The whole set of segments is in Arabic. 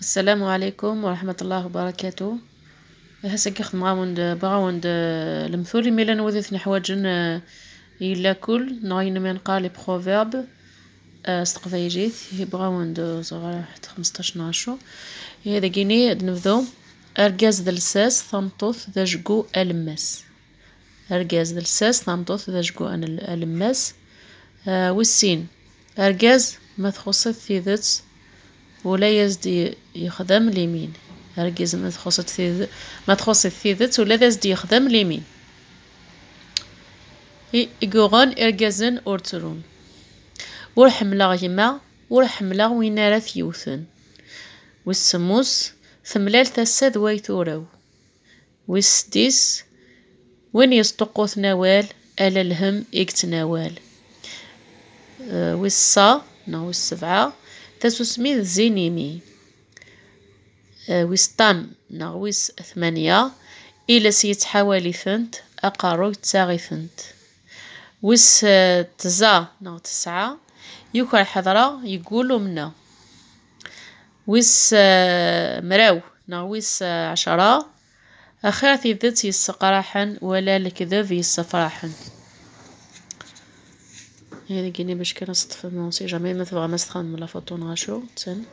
السلام عليكم ورحمة الله وبركاته. هسه كيخدم باغاوند المثوري ميلا نوذثني حواجن يلا كل نغين من قالي بروفيرب استقفايجيت هي بغاوند صغار حتى 15 ناشو هذا كيني نبدو ارجاز دلساس ثمطوث ذا جقو الماس ارجاز دلساس ثمطوث ذا جقو الماس والسين ارجاز ما تخص ثيذت ولا يزدي يخدم اليمين هرجز ما تخص الثيذت ولا يزدي يخدم اليمين يقولون ارجزن اورترون ورحملا غيما ورحملا وين راه ثيوثن والسموس ثملال تساد ويثورو والسديس وين يصدقوث نوال الا الهم اكتنوال والصا والسبعة تسوسمي زينيمي ويسطان ويس 8 إلا سيت حوالي ثنت أقارو تساغي ثنت ويس تزا 9 يوكر حضرة يقولوا منا ويس مراو ويس 10 أخيرا ذات يسقراحا ولا الكذب يسفراحا. هذا كيني باش كنصطف مونسي جامي ما تبغى مسخن من لافوطو نغاشو تسن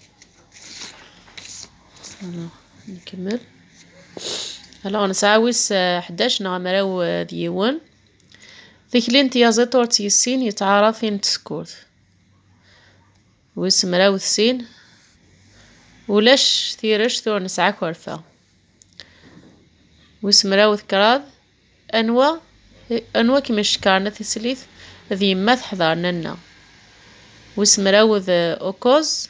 نكمل. هلا نساويس 11 نغمراو ديوان ذيكلين تيازيتور تيسين يتعارفين تسكوت ويس مراو ثسين ولاش ثيرش ثور نسعى كورفا ويس مراو ذكراد انوا كيما شكارنا تسليث ذي ما تحضرنا لنا وسمراوذ اوكوز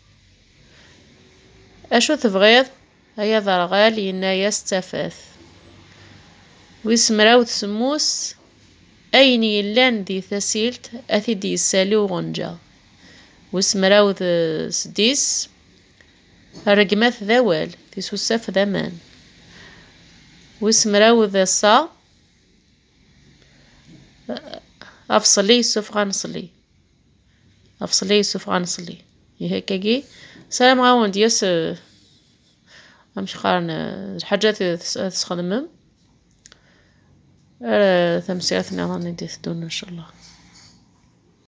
اشو تبغيض هيا ضرغال ينا يستفاث وسمراوذ سموس اين يلان ذي ثسيلت اثي دي يسالو غنجا وسمراوذ سديس الرقمات ذوال في سوساف ذمان وسمراوذ صا افصلي سوف غنصلي افصلي سوف غنصلي هكاكي سلام غاون دياس امشي قارن الحاجات تخدمم تمسيرتنا غادي تدون ان شاء الله.